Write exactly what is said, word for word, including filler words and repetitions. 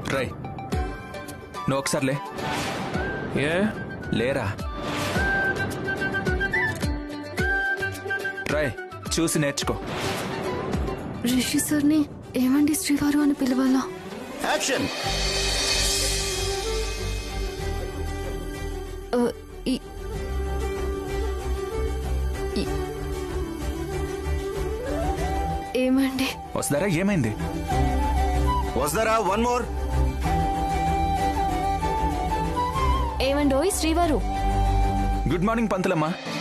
Try నువ్వు ఒకసారి లే. ఏ లేరా ట్రై చూసి నేర్చుకో. రిషి సార్ని ఏమండి శ్రీవారు అని పిలవాలా? యాక్షన్. ఏమండి వస్తారా? ఏమైంది? వస్తారా? One more. ఏమండోయ్ శ్రీవారు. Good morning పంతులమ్మా.